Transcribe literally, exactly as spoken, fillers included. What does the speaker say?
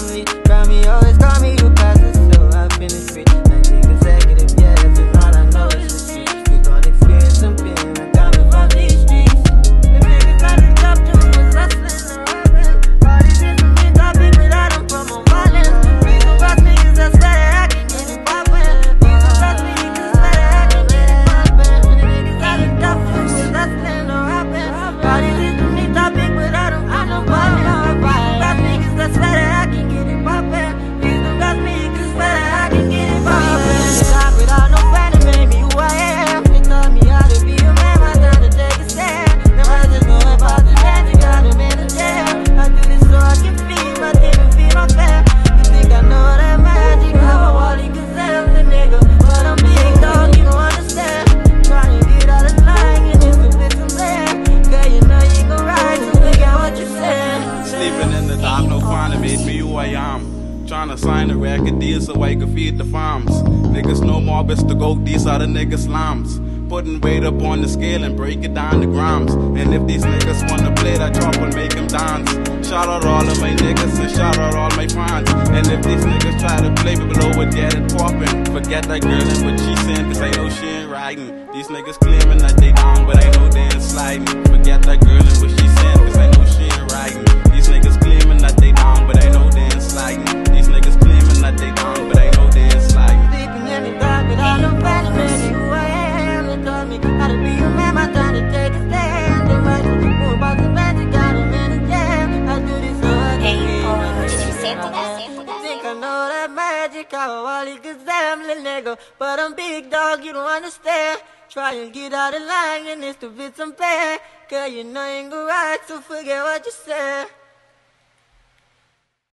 family. Call me, always call me, you pass it, so I finish free. nineteen consecutive years, and all I know is the streets. We gon' experience some pain when coming from these streets. The niggas I looked up to was hustling and rapping. All these instruments I pick without them from my violence. Please don't trust me, cause that's better, I can get it poppin'. Please don't trust me, cause it's better, I can get it poppin'. The niggas I looked up to was hustling and rapping. All these instruments I pick without them from my violence. Please don't trust me, cause that's better, I can get it poppin'. Please don't trust me, cause it's better, I can get it poppin'. Talk without no friend to make me who I am. They taught me how to be a man, my time to take a stand. Never just know about the land, they got him in the jail. I do this so I can feed my team and feed my fam. You think I know that magic? How I Wally Gazelle, the nigga. But I'm big dog, you don't understand. Trying to get out of line, and it's the bits of land. Girl, you know you gon' ride, so forget what you said. Sleeping in the dark, no fun, it made me who I am. Tryna sign a record deal so I can feed the farms. Niggas no more best to go, these are the niggas slums. Putting weight up on the scale and break it down to grams. And if these niggas wanna play that drop, we'll make them dance. Shout out all of my niggas and shout out all my fans. And if these niggas try to play me below it, get it poppin'. Forget that girl and what she saying, cause I know she ain't riding. These niggas claiming that they down, but I know they ain't sliding. Forget that girl and what she saying, cause I know she ain't riding. These niggas claiming that they down, but I know they ain't sliding. These niggas claiming that they down, but I know they ain't sliding. Sleeping in the dark without no friend to make me who I am. They taught me how to be a man, my time to take a stand. They might know about the magic, got him in the jam. I do this so I can feel my think I know that magic, how I Wally Gazelle, little nigga. But I'm big dog, you don't understand. Try and get out of line, and it's the bits I'm paying. Girl, you know you ain't go right, so forget what you said.